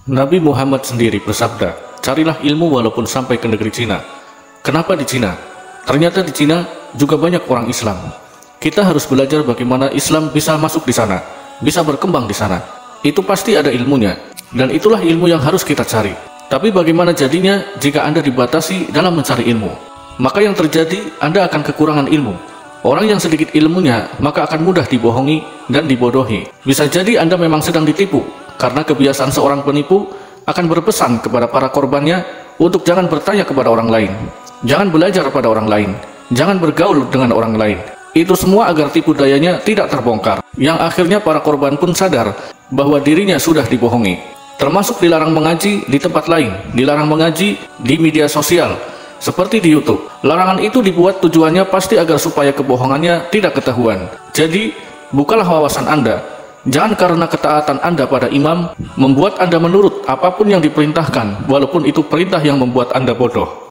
Nabi Muhammad sendiri bersabda, carilah ilmu walaupun sampai ke negeri Cina. Kenapa di Cina? Ternyata di Cina juga banyak orang Islam. Kita harus belajar bagaimana Islam bisa masuk di sana, bisa berkembang di sana. Itu pasti ada ilmunya, dan itulah ilmu yang harus kita cari. Tapi bagaimana jadinya jika Anda dibatasi dalam mencari ilmu? Maka yang terjadi, Anda akan kekurangan ilmu. Orang yang sedikit ilmunya, maka akan mudah dibohongi dan dibodohi. Bisa jadi Anda memang sedang ditipu, karena kebiasaan seorang penipu akan berpesan kepada para korbannya untuk jangan bertanya kepada orang lain, jangan belajar pada orang lain, jangan bergaul dengan orang lain. Itu semua agar tipu dayanya tidak terbongkar, yang akhirnya para korban pun sadar bahwa dirinya sudah dibohongi. Termasuk dilarang mengaji di tempat lain, dilarang mengaji di media sosial, seperti di YouTube. Larangan itu dibuat tujuannya pasti agar supaya kebohongannya tidak ketahuan. Jadi, bukalah wawasan Anda. Jangan karena ketaatan Anda pada imam membuat Anda menurut apapun yang diperintahkan, walaupun itu perintah yang membuat Anda bodoh.